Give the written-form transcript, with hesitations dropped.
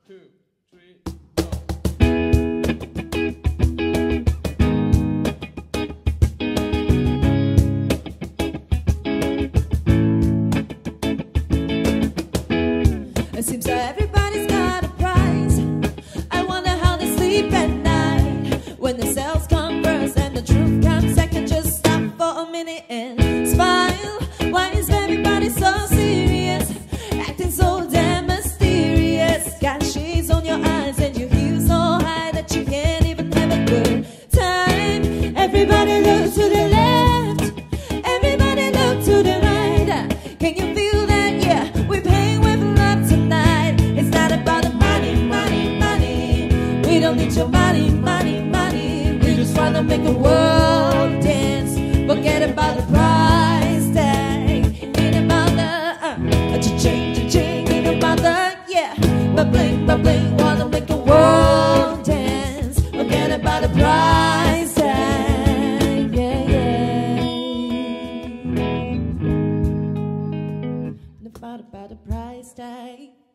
2, 3, go. It seems that everybody's got a price. I wonder how they sleep at night when the sales come first and the truth comes second. Just stop for a minute and smile. Why is everybody so serious, acting so damn mysterious? Got shades on your eyes and your heels so high that you can't even have a good time. Everybody look to the left, everybody look to the right. Can you feel that? Yeah, we're paying with love tonight. It's not about the money, money, money. We don't need your money, money, money. We just wanna make the world dance. Forget about the price tag. Ain't about the cha-ching, ain't about the, yeah, ba-bling, wanna make the world dance. Forget about the price tag, yeah, yeah. About the price tag.